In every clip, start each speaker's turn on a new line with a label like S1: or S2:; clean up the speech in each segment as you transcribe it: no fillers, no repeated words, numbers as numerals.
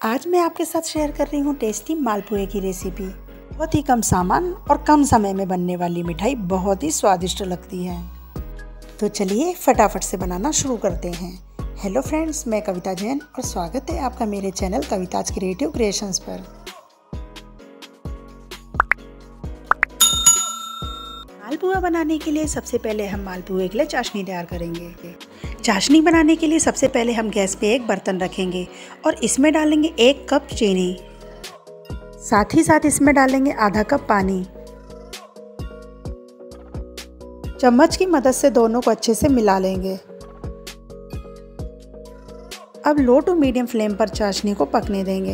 S1: आज मैं आपके साथ शेयर कर रही हूँ टेस्टी मालपुए की रेसिपी। बहुत ही कम सामान और कम समय में बनने वाली मिठाई बहुत ही स्वादिष्ट लगती है। तो चलिए फटाफट से बनाना शुरू करते हैं। हेलो फ्रेंड्स, मैं कविता जैन और स्वागत है आपका मेरे चैनल कविताज क्रिएटिव क्रिएशंस पर। मालपुआ बनाने के लिए सबसे पहले हम मालपुए के लिए चाशनी तैयार करेंगे। चाशनी बनाने के लिए सबसे पहले हम गैस पे एक बर्तन रखेंगे और इसमें डालेंगे 1 कप चीनी। साथ ही साथ इसमें डालेंगे आधा कप पानी। चम्मच की मदद से दोनों को अच्छे से मिला लेंगे। अब लो टू मीडियम फ्लेम पर चाशनी को पकने देंगे।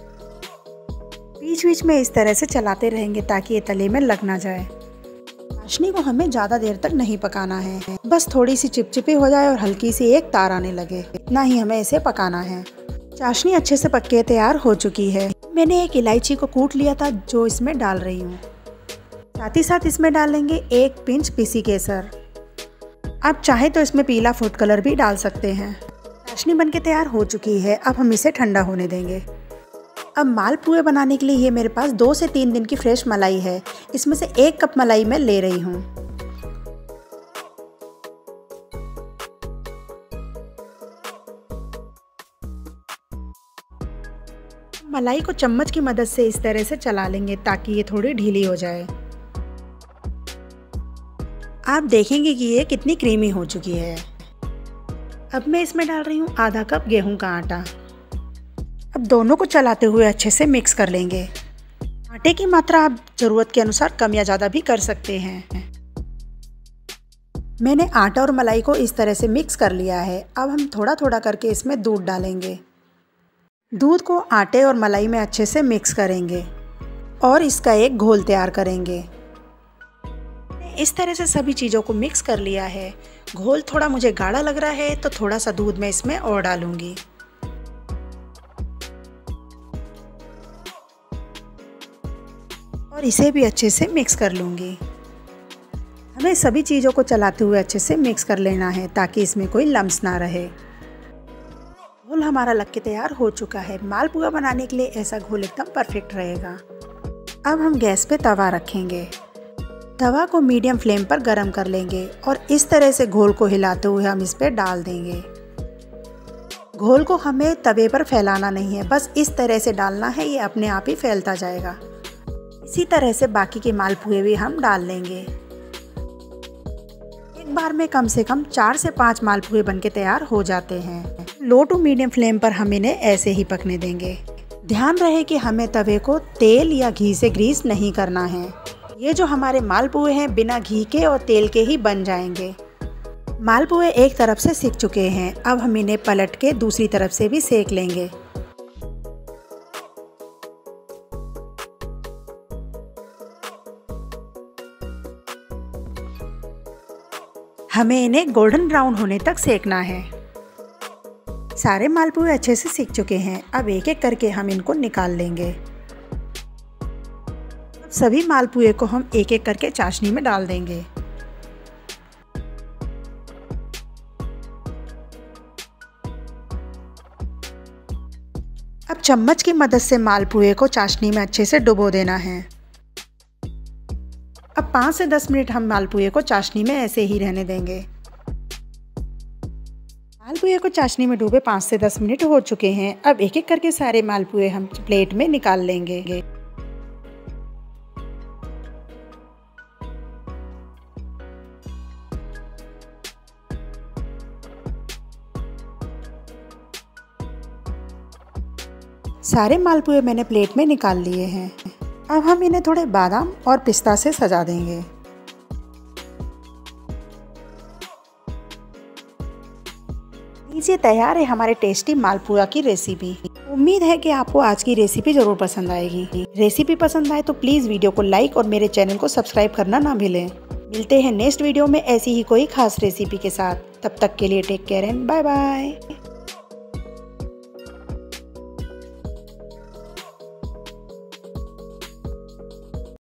S1: बीच बीच में इस तरह से चलाते रहेंगे ताकि ये तले में लग ना जाए। चाशनी को हमें ज़्यादा देर तक नहीं पकाना है, बस थोड़ी सी चिपचिपी हो जाए और हल्की सी एक तार आने लगे, इतना ही हमें इसे पकाना है। चाशनी अच्छे से पक के तैयार हो चुकी है। मैंने एक इलायची को कूट लिया था जो इसमें डाल रही हूँ। साथ ही साथ इसमें डालेंगे 1 पिंच पीसी केसर। आप चाहे तो इसमें पीला फूड कलर भी डाल सकते हैं। चाशनी बनके तैयार हो चुकी है। अब हम इसे ठंडा होने देंगे। अब मालपुए बनाने के लिए ये मेरे पास 2 से 3 दिन की फ्रेश मलाई है। इसमें से 1 कप मलाई मैं ले रही हूँ। मलाई को चम्मच की मदद से इस तरह से चला लेंगे ताकि ये थोड़ी ढीली हो जाए। आप देखेंगे कि ये कितनी क्रीमी हो चुकी है। अब मैं इसमें डाल रही हूँ आधा कप गेहूं का आटा। अब दोनों को चलाते हुए अच्छे से मिक्स कर लेंगे। आटे की मात्रा आप ज़रूरत के अनुसार कम या ज़्यादा भी कर सकते हैं। मैंने आटा और मलाई को इस तरह से मिक्स कर लिया है। अब हम थोड़ा थोड़ा करके इसमें दूध डालेंगे। दूध को आटे और मलाई में अच्छे से मिक्स करेंगे और इसका एक घोल तैयार करेंगे। इस तरह से सभी चीज़ों को मिक्स कर लिया है। घोल थोड़ा मुझे गाढ़ा लग रहा है तो थोड़ा सा दूध मैं इसमें और डालूंगी। और इसे भी अच्छे से मिक्स कर लूँगी। हमें सभी चीज़ों को चलाते हुए अच्छे से मिक्स कर लेना है ताकि इसमें कोई लम्स ना रहे। घोल हमारा लग के तैयार हो चुका है। मालपुआ बनाने के लिए ऐसा घोल एकदम परफेक्ट रहेगा। अब हम गैस पे तवा रखेंगे। तवा को मीडियम फ्लेम पर गरम कर लेंगे और इस तरह से घोल को हिलाते हुए हम इस पर डाल देंगे। घोल को हमें तवे पर फैलाना नहीं है, बस इस तरह से डालना है, ये अपने आप ही फैलता जाएगा। इसी तरह से बाकी के मालपुए भी हम डाल लेंगे। एक बार में कम से कम 4 से 5 मालपुए बनके तैयार हो जाते हैं। लो टू मीडियम फ्लेम पर हम इन्हें ऐसे ही पकने देंगे। ध्यान रहे कि हमें तवे को तेल या घी से ग्रीस नहीं करना है। ये जो हमारे मालपुए हैं बिना घी के और तेल के ही बन जाएंगे। मालपुए एक तरफ से सिक चुके हैं। अब हम इन्हें पलट के दूसरी तरफ से भी सेक लेंगे। हमें इन्हें गोल्डन ब्राउन होने तक सेकना है। सारे मालपुए अच्छे से सिक चुके हैं। अब एक एक करके हम इनको निकाल लेंगे। अब सभी मालपुए को हम एक एक करके चाशनी में डाल देंगे। अब चम्मच की मदद से मालपुए को चाशनी में अच्छे से डुबो देना है। अब 5 से 10 मिनट हम मालपुए को चाशनी में ऐसे ही रहने देंगे। मालपुए को चाशनी में डूबे 5 से 10 मिनट हो चुके हैं। अब एक एक करके सारे मालपुए हम प्लेट में निकाल लेंगे। सारे मालपुए मैंने प्लेट में निकाल लिए हैं। अब हम इन्हें थोड़े बादाम और पिस्ता से सजा देंगे। लीजिए, तैयार है हमारे टेस्टी मालपुआ की रेसिपी। उम्मीद है कि आपको आज की रेसिपी जरूर पसंद आएगी। रेसिपी पसंद आए तो प्लीज़ वीडियो को लाइक और मेरे चैनल को सब्सक्राइब करना ना भूलें। मिलते हैं नेक्स्ट वीडियो में ऐसी ही कोई खास रेसिपी के साथ। तब तक के लिए take care and bye bye.